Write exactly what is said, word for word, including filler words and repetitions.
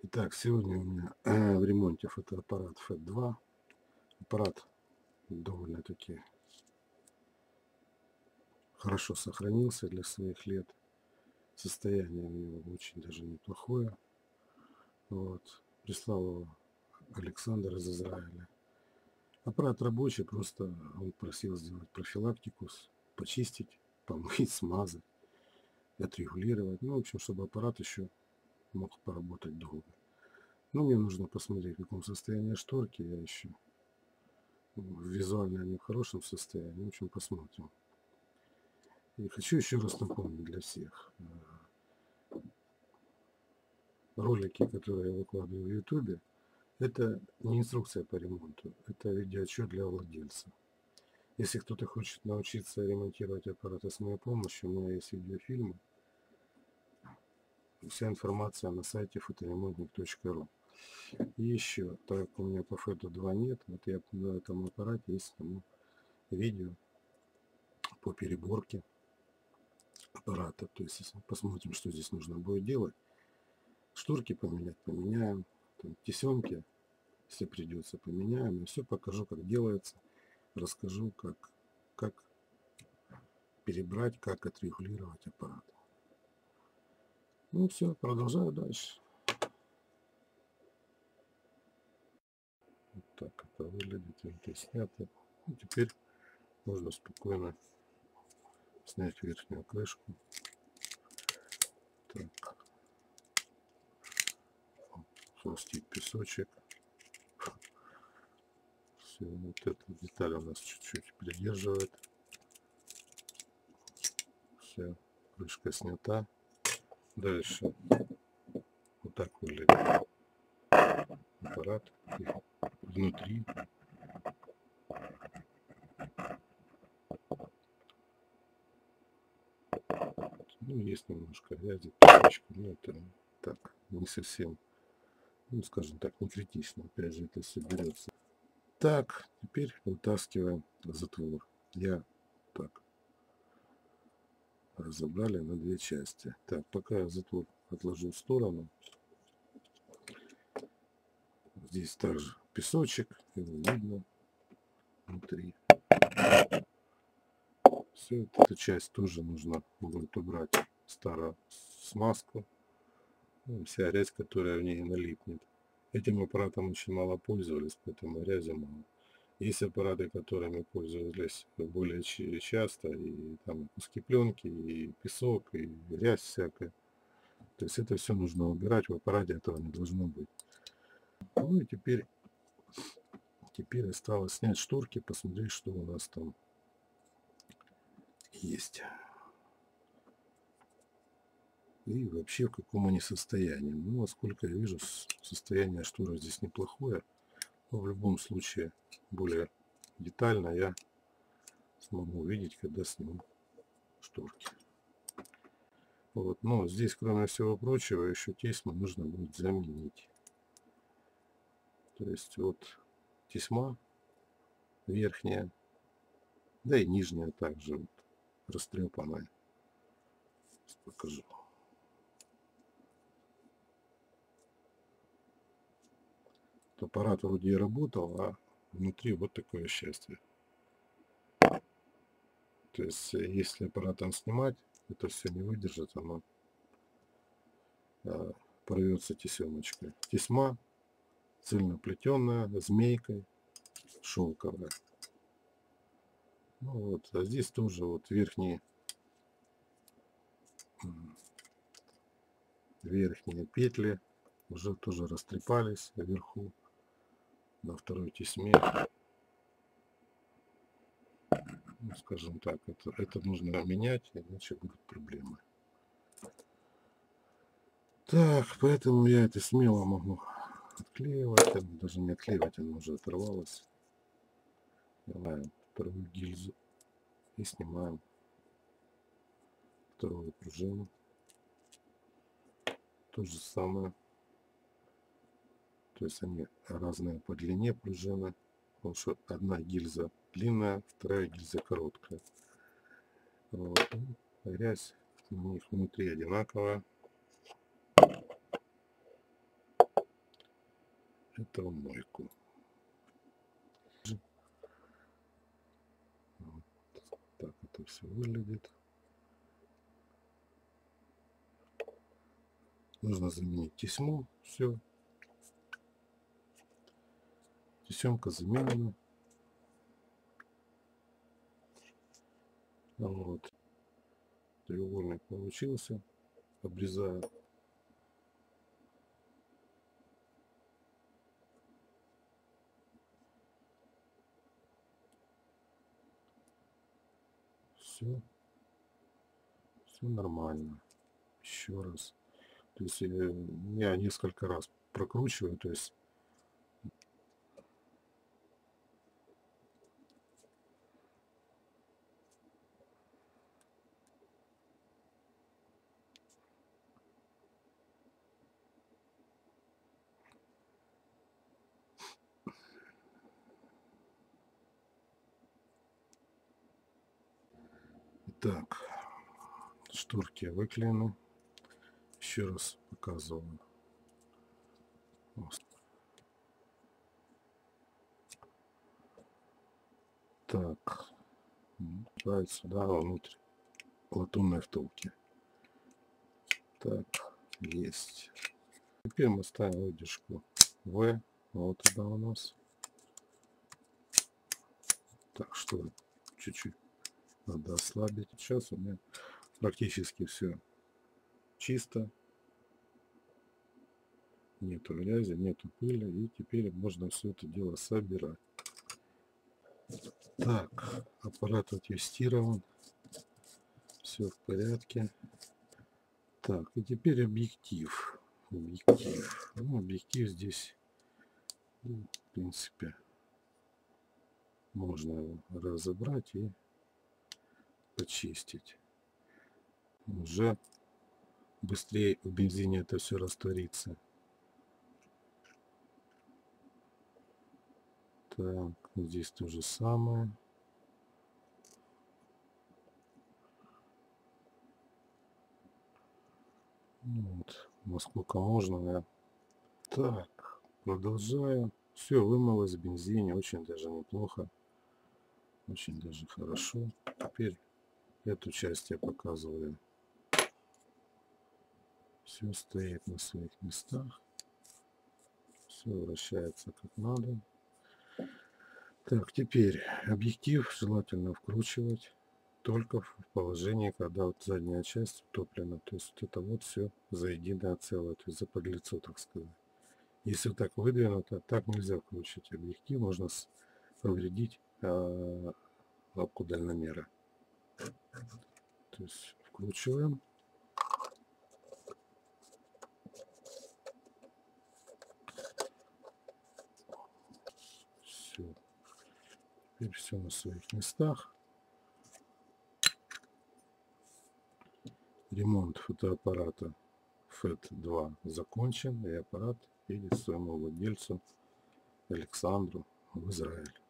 Итак, сегодня у меня э, в ремонте фотоаппарат эф два. Аппарат довольно-таки хорошо сохранился для своих лет. Состояние у него очень даже неплохое. Вот. Прислал его Александр из Израиля. Аппарат рабочий, просто он просил сделать профилактику, почистить, помыть, смазать, отрегулировать. Ну, в общем, чтобы аппарат еще мог поработать долго. Но мне нужно посмотреть, в каком состоянии шторки. Я еще визуально они в хорошем состоянии. В общем, посмотрим. И хочу еще раз напомнить для всех. Ролики, которые я выкладываю в ютубе, это не инструкция по ремонту. Это видеоотчет для владельца. Если кто-то хочет научиться ремонтировать аппараты с моей помощью, у меня есть видеофильмы. Вся информация на сайте фоторемонтник точка ру. И еще, так как у меня по эф два нет, вот я на этом аппарате есть сниму видео по переборке аппарата. То есть, если посмотрим, что здесь нужно будет делать. Шторки поменять, поменяем. Там, тесемки, если придется, поменяем. И все покажу, как делается. Расскажу, как, как перебрать, как отрегулировать аппарат. Ну все, продолжаю дальше. Вот так это выглядит. Это снято. Ну, теперь можно спокойно снять верхнюю крышку. Так. Сместить песочек. Все, вот эта деталь у нас чуть-чуть придерживает. Все, крышка снята. Дальше вот так выглядит аппарат. И внутри ну, есть немножко грязи, песочка, но это так, не совсем, ну, скажем так, не критично. Опять же, это все берется. Так, теперь вытаскиваем затвор. Я так разобрали на две части. Так, пока я затвор отложу в сторону. Здесь также песочек, его видно внутри. Все, эту часть тоже нужно будет убрать старую смазку. Ну, вся грязь, которая в ней налипнет. Этим аппаратом очень мало пользовались, поэтому грязи мало. Есть аппараты, которыми пользовались более часто, и там куски пленки, и песок, и грязь всякая. То есть это все нужно убирать, в аппарате этого не должно быть. Ну и теперь, теперь осталось снять шторки, посмотреть, что у нас там есть. И вообще в каком они состоянии. Ну, насколько я вижу, состояние шторы здесь неплохое. Но в любом случае более детально я смогу увидеть, когда сниму шторки. Вот. Но здесь, кроме всего прочего, еще тесьму нужно будет заменить. То есть вот тесьма верхняя, да и нижняя также вот, растрепанная. Сейчас покажу. Аппарат вроде и работал, а внутри вот такое счастье. То есть если аппаратом снимать, это все не выдержит, оно а, порвется тесемочкой. Тесьма цельноплетенная, змейкой, шелковая. Ну вот, а здесь тоже вот верхние верхние петли уже тоже растрепались вверху на второй тесьме. Ну, скажем так, это, это нужно менять, иначе будут проблемы. Так, поэтому я это смело могу отклеивать, даже не отклеивать, она уже оторвалась. Снимаем вторую гильзу и снимаем вторую пружину. То же самое. То есть они разные по длине пружины. Потому что одна гильза длинная, вторая гильза короткая. Вот. Грязь у них внутри одинаковая. это в мойку. Вот так это все выглядит. Нужно заменить тесьму. Все. Тесемка заменена. Вот. Треугольник получился. Обрезаю. Все. Все нормально. Еще раз. То есть я несколько раз прокручиваю, то есть так, шторки выклеены. Еще раз показываю. Так, давай сюда внутрь латунной втулки. Так, есть. Теперь мы ставим выдержку В. Вот туда у нас. Так что чуть-чуть надо ослабить. Сейчас у меня практически все чисто. Нету грязи, нету пыли. И теперь можно все это дело собирать. Так, аппарат оттестирован. Все в порядке. Так, и теперь объектив. Объектив. Ну, объектив здесь, ну, в принципе, можно его разобрать и почистить. Уже быстрее в бензине это все растворится. Так, здесь то же самое. Вот, насколько можно я. Так, продолжаю. Все вымылось в бензине, очень даже неплохо. Очень даже хорошо. Теперь эту часть я показываю. Все стоит на своих местах. Все вращается как надо. Так, теперь объектив желательно вкручивать только в положении, когда вот задняя часть утоплена. То есть вот это вот все за единое целое, то есть за подлицо, так сказать. Если вот так выдвинуто, так нельзя вкручивать объектив, можно повредить э, лапку дальномера. То есть вкручиваем. Все. Теперь все на своих местах. Ремонт фотоаппарата эф и ти два закончен, и аппарат едет своему владельцу Александру в Израиль.